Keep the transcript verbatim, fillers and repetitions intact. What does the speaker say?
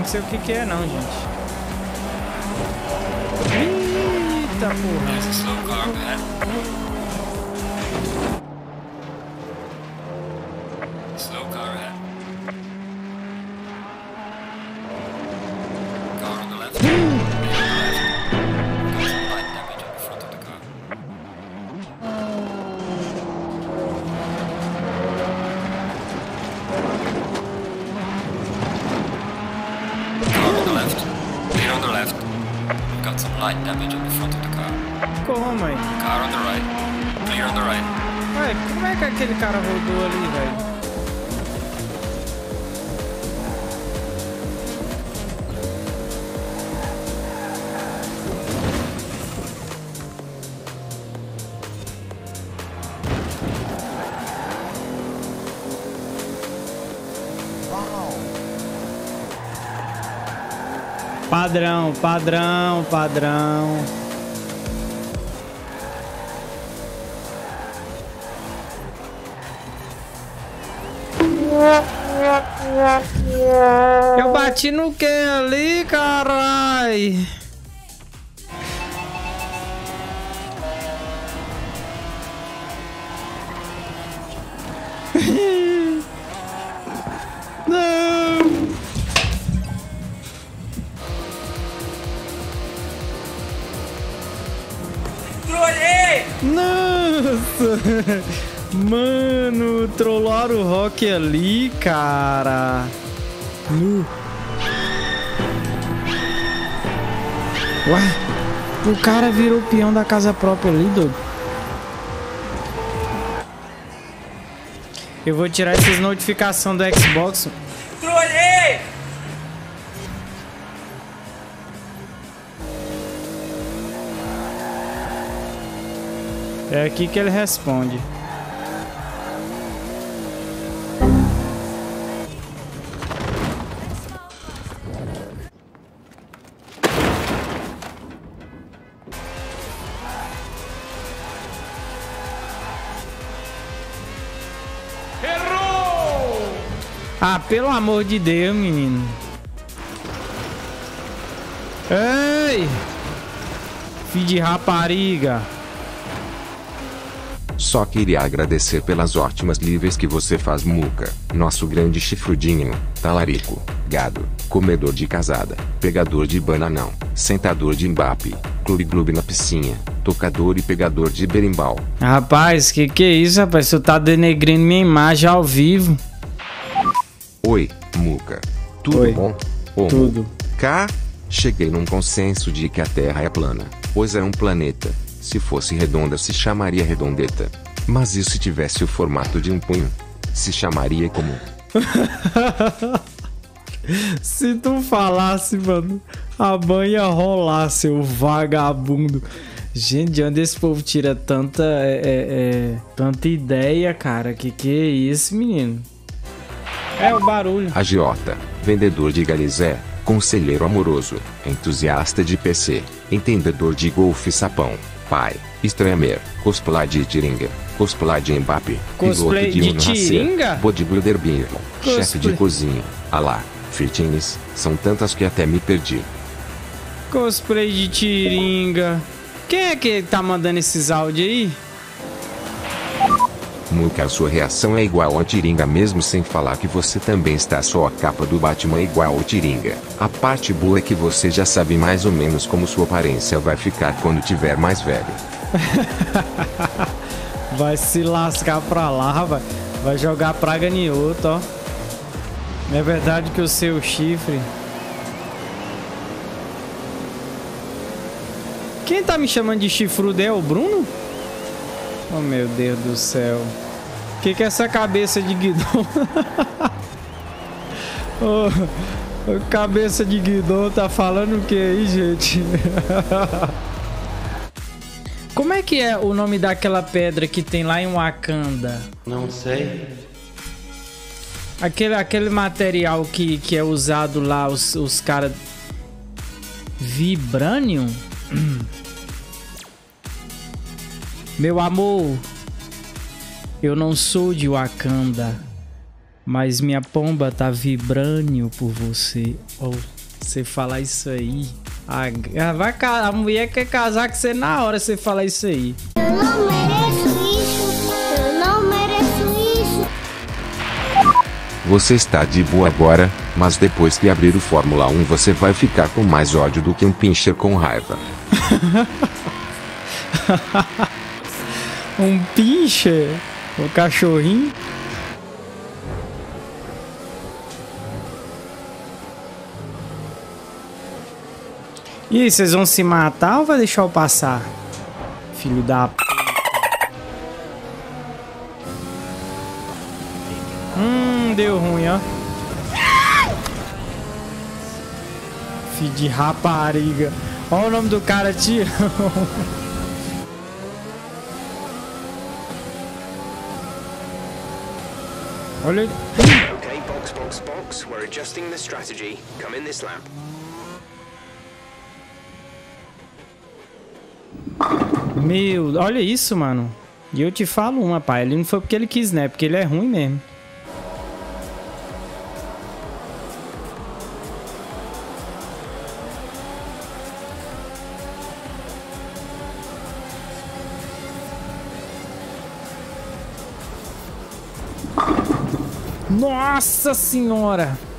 não sei o que que é não, gente. Eita porra. There's a slow car ahead. Slow car ahead. Car on the left. Got some light damage on the front of the car. Car on the left. Clear on the left. Got some light damage on the front of the car. Como, mãe? Car on the right. Clear on the right. Ué, como é que aquele cara rodou ali, velho? Padrão, padrão, padrão. Eu bati no que ali, carai? Não. Trolei! Nossa! Mano, trollaram o Rock ali, cara. Nu. Ué, o cara virou peão da casa própria ali, doido. Eu vou tirar essas notificações do Xbox. Trolei! É aqui que ele responde. Ah, pelo amor de Deus, menino. Ei! Filho de rapariga. Só queria agradecer pelas ótimas lives que você faz, Muca. Nosso grande chifrudinho, talarico, gado, comedor de casada, pegador de bananão, sentador de Mbappe, clube-clube na piscina, tocador e pegador de berimbau. Rapaz, que que é isso, rapaz? Você tá denegrindo minha imagem ao vivo. Oi, Muca. Tudo Oi. bom? Ô, Tudo. Cá, cheguei num consenso de que a Terra é plana, pois é um planeta. Se fosse redonda se chamaria redondeta. Mas e se tivesse o formato de um punho? Se chamaria como? Se tu falasse, mano, a banha rolar, seu vagabundo. Gente, de onde esse povo tira tanta, é, é, é, tanta ideia, cara? Que que é isso, menino? É o barulho. Agiota, vendedor de galizé, conselheiro amoroso, entusiasta de P C, entendedor de golfe sapão, pai, streamer, cosplay de Tiringa, cosplay de Mbappe, Cosplay piloto de de um nascer, Tiringa? bodybuilder birro, chefe de Cosplay. cozinha, alá, fitness, são tantas que até me perdi. Cosplay de Tiringa. Quem é que tá mandando esses áudios aí? Muca, a sua reação é igual a Tiringa, mesmo sem falar que você também está só a capa do Batman igual ao Tiringa. A parte boa é que você já sabe mais ou menos como sua aparência vai ficar quando tiver mais velho. Vai se lascar pra lá, vai, vai jogar praga em outro, ó. É verdade que o seu chifre... Quem tá me chamando de chifrudo é o Bruno? Oh, meu Deus do céu. O que que é essa cabeça de guidão? Oh, cabeça de guidão tá falando o que aí, gente? Como é que é o nome daquela pedra que tem lá em Wakanda? Não sei. Aquele, aquele material que, que é usado lá, os, os caras... Vibranium? Meu amor, eu não sou de Wakanda, mas minha pomba tá vibrando por você. Oh. Você falar isso aí. A, vai, a mulher quer casar com você na hora você falar isso aí. Eu não mereço isso. Eu não mereço isso. Você está de boa agora, mas depois que abrir o Fórmula um você vai ficar com mais ódio do que um pincher com raiva. Um pincher? O cachorrinho? E aí, vocês vão se matar ou vai deixar eu passar? Filho da p... Hum, deu ruim, ó. Filho de rapariga. Olha o nome do cara, tio. Olha ele. Okay, box, box, box. We're adjusting the strategy. Come in this lap. Meu, olha isso, mano. E eu te falo uma, pai. Ele não foi porque ele quis, né? Porque ele é ruim mesmo. Nossa senhora!